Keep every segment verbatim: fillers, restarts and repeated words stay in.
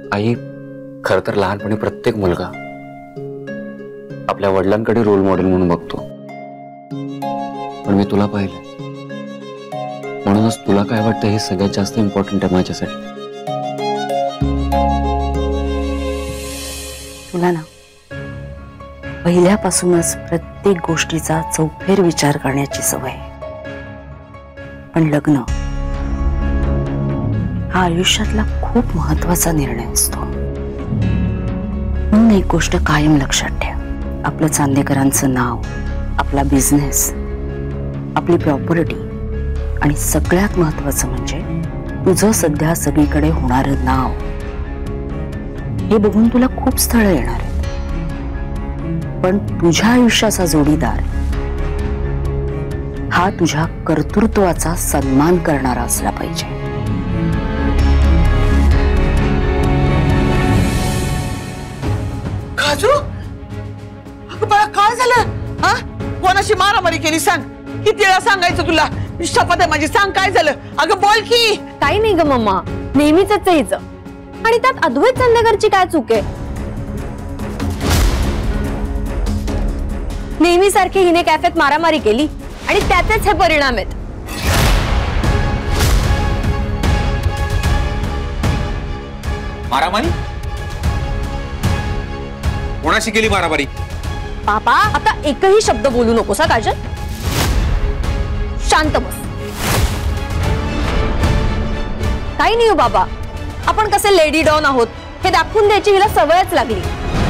आई, खर तर लहानपणी प्रत्येक मुलगा आपल्या वडिलांकडे रोल मॉडेल म्हणून बघतो, पण मी तुला पाहिलं म्हणूनच तुला काय वाटतं हे सगळ्यात जास्त इम्पॉर्टंट आहे माझ्यासाठी. तुला ना पहिल्यापासूनच प्रत्येक गोष्टीचा चौफेर विचार करण्याची सवय आहे, पण लग्न हा आयुष्यातला खूप महत्वाचा निर्णय असतो. म्हणून एक गोष्ट कायम लक्षात ठेव, आपलं चांदेकरांचं नाव, आपला बिझनेस, आपली प्रॉपर्टी आणि सगळ्यात महत्वाचं म्हणजे तुझं सध्या सगळीकडे होणारं नाव, हे बघून तुला खूप स्थळ येणार आहेत, पण तुझ्या आयुष्याचा जोडीदार हा तुझ्या कर्तृत्वाचा सन्मान करणारा असला पाहिजे. काजू, अगं बाळा काय झालं? हा, कोणाशी मारामारी केली सांग? किती वेळा सांगायचं तुला? शपथ आहे माझी, सांग काय झालं? अगं बोल की. काही नाही ग मम्मा, नेहमीच आहे हिचं. आणि त्यात अद्वैत चांदेकरची काय चूक आहे? नेहमी सारखी हिने कॅफेत मारामारी केली आणि त्याचेच हे परिणाम आहेत. मारामारी? कोणाशी केली मारामारी? पापा, आता एकही शब्द बोलू नकोस हा काजल. शांत बस. काही नाही हो बाबा, आपण कसे लेडी डॉन आहोत हे दाखवून द्यायची हिला सवयच लागली.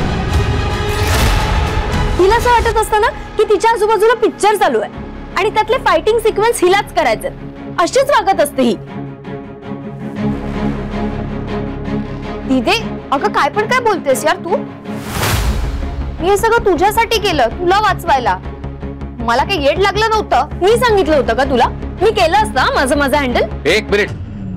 हिला असं वाटत असतं ना की तिच्या आजूबाजूला पिक्चर चालू आहे आणि त्यातले फायटिंग सिक्वेन्स हिलाच करायचे, अशीच वागत असते ही. दीदी, अगं काय पण काय बोलतेस यार तू? मी हे सगळं तुझ्यासाठी केलं, तुला वाचवायला. मला काही येड लागलं नव्हतं. मी सांगितलं होतं का तुला? मी केलं असतं माझं माझं हँडल. एक मिनिट,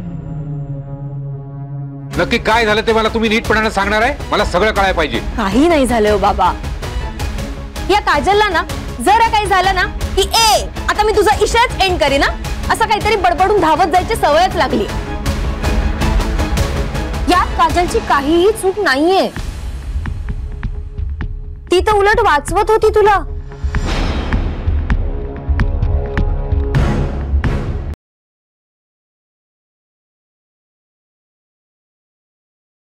नक्की काय झालं ते मला तुम्ही नीटपणाने सांगणार आहे? मला सगळं कळायला पाहिजे. काही नाही झालं हो बाबा. या काजलला ना जरा काही झालं ना की ए आता मी तुझा इशाराच एंड करी ना असं काहीतरी बडबडून धावत जायची सवयच लागली. यात काजलची काहीही चूक नाहीये. ती तर उलट वाचवत होती तुला.